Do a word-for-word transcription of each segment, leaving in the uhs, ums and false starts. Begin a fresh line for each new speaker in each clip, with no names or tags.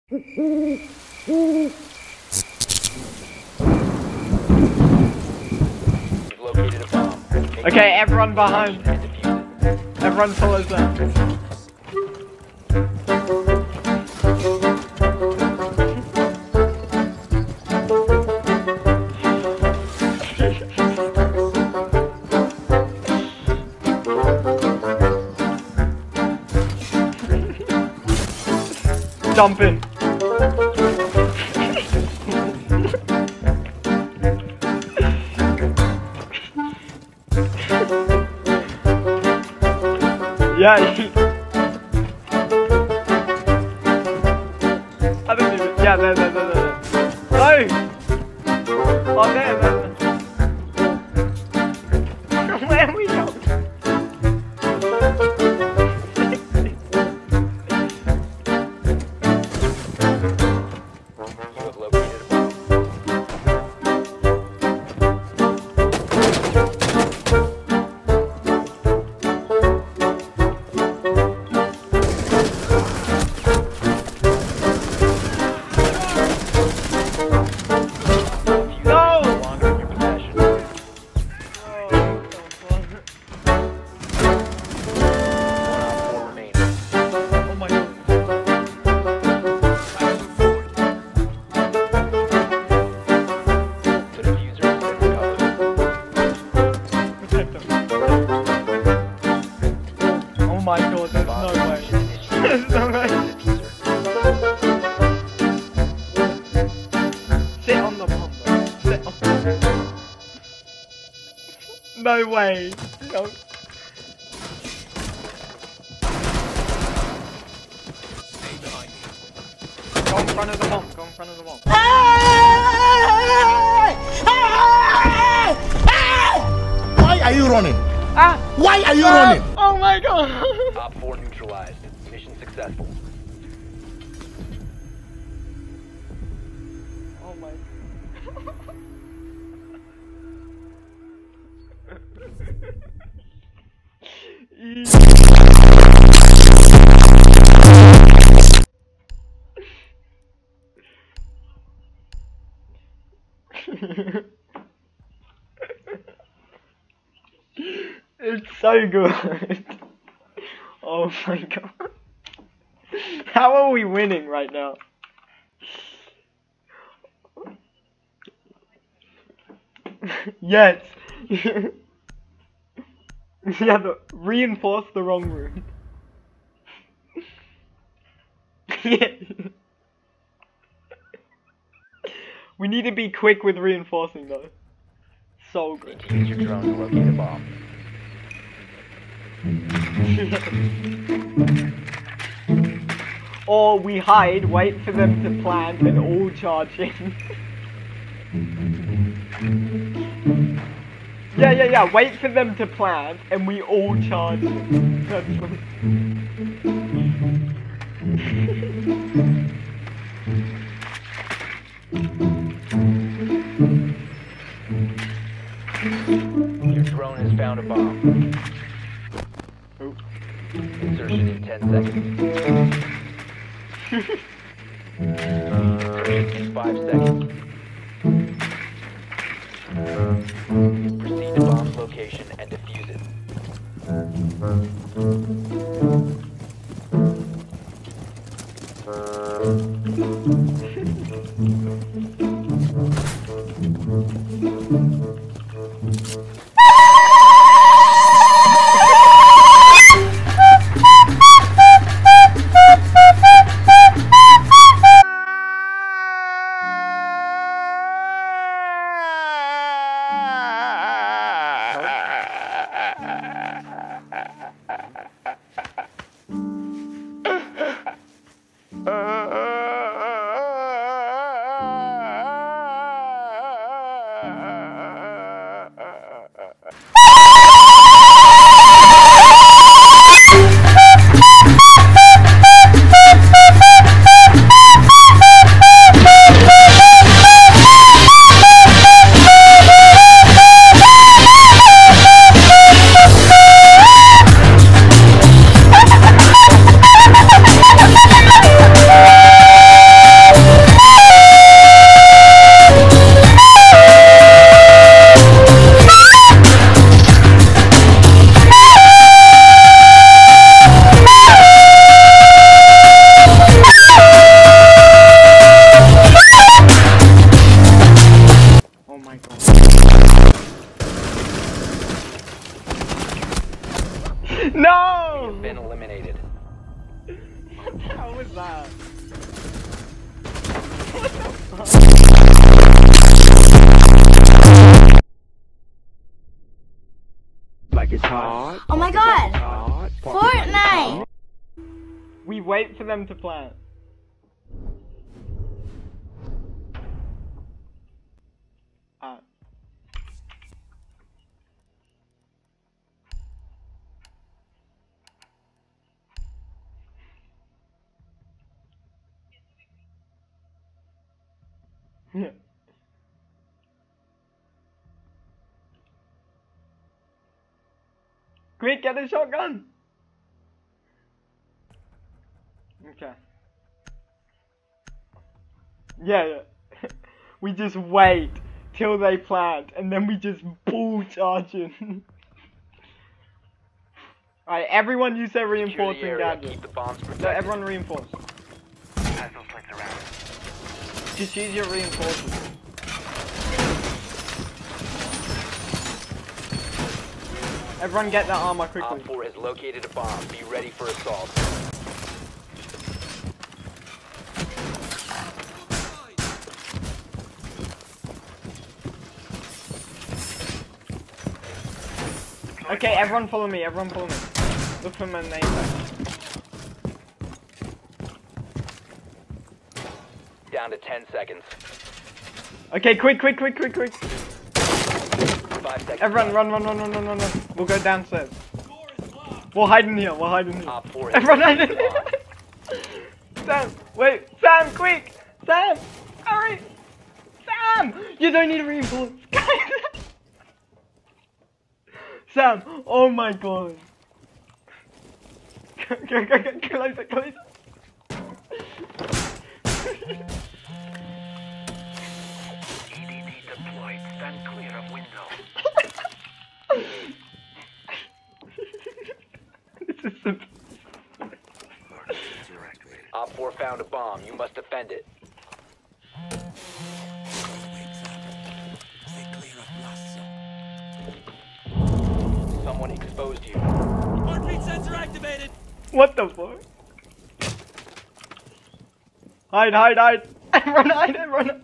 Located a bomb.
Okay, everyone behind. Everyone follows them. Jump in. Yeah, he... I don't even... Yeah, there, there, there, there. No! Oh, there, there, there. Where are we going?
You have located a bomb.
Oh my god, there's no way. There's no way. Sit on the bomb, bro. Sit on the bomb. No way. No. Go in front of the bomb. Go in front of the bomb.
Why are you running?
Ah!
Why are you
Ah!
running?
Oh my god!
Op four neutralized. Mission successful.
Oh my. It's so good. Oh my god. How are we winning right now? Yes. Yeah, the, reinforce the wrong room. Yeah. We need to be quick with reinforcing though. So good.
Use your drone to locate a bomb.
Or we hide, wait for them to plant, and all charge in. Yeah, yeah, yeah, wait for them to plant, and we all charge in. That's what...
Your drone has found a bomb.
Oop.
Insertion in ten seconds. Insertion in five seconds. Proceed to bomb's location and defuse it.
retard.
Oh my god!
Retard.
Fortnite!
We wait for them to plant. Uh. Yeah. Quick, get a shotgun! Okay. Yeah, yeah. We just wait till they plant and then we just bull charge in. Alright, everyone use their
Secure the
reinforcing
area.
gadget.
Keep the bombs protected.
No, everyone reinforce.
Pass those flags around.
Just use your reinforcers. Everyone get that armor quickly.
Op four has located a bomb. Be ready for assault.
Okay, everyone follow me, everyone follow me. Look for my name tag.
Down to ten seconds.
Okay, quick, quick, quick, quick, quick.
Five seconds.
Everyone run, run, run, run, run, run, run. We'll go downstairs. We'll hide in here, we'll hide in here.
Op four has
Everyone hide in
located a
here.
bomb.
Sam, wait, Sam, quick! Sam, hurry! Sam! You don't need to reinforce. Sam, oh my god. Go, go, go, go, closer, closer.
E D D deployed. Stand clear of window.
This is simple.
Op four found a bomb. You must defend it. Someone exposed you.
Heartbeat sensor activated.
What the fuck? Hide, hide, hide! Everyone hide, everyone hide.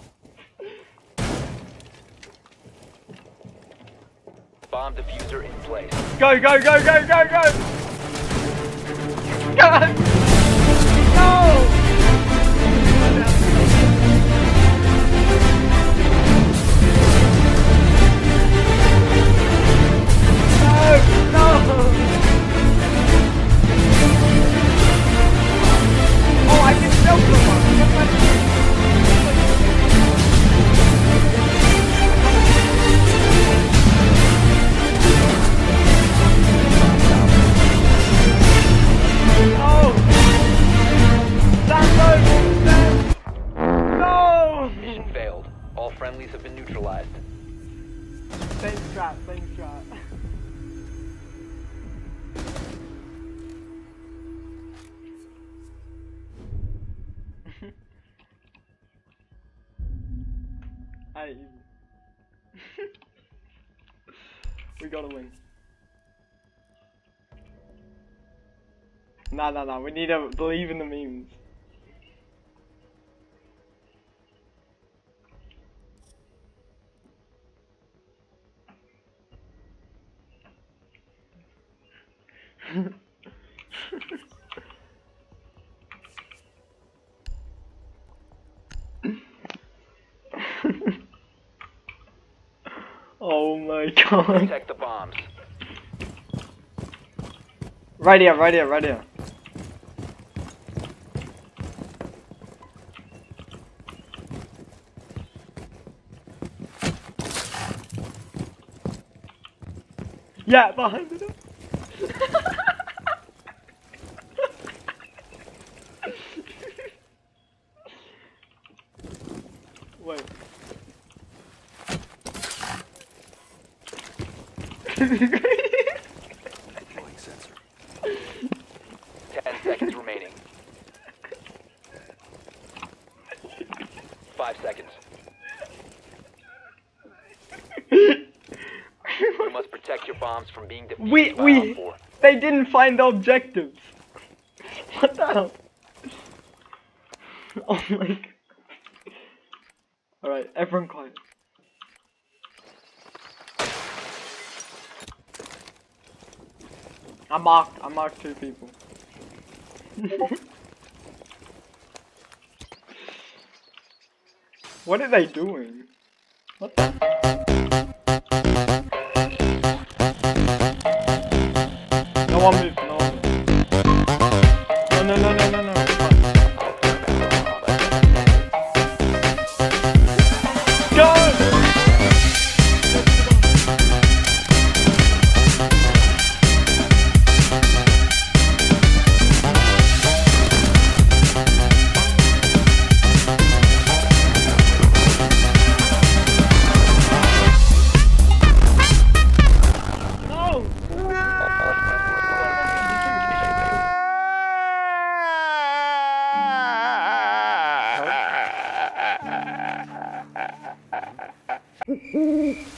Bomb diffuser in place.
Go, go, go, go, go, go! Go! Go!
Mission failed. All friendlies have been neutralized.
Same strat, same strat. Hey, we gotta win. Nah, nah, nah. We need to believe in the memes. Oh my god.
Protect the bombs.
Right here, right here, right here. Yeah, behind it. Wait.
Ten seconds remaining. Five seconds. You must protect your bombs from being defused
We
by
we
Op four.
they didn't find the objectives. What the hell? Oh my god. Alright, everyone quiet. I marked, I marked two people. What are they doing? What the? No one moves, no one moves. No, no, no, no, no, no. Go! No!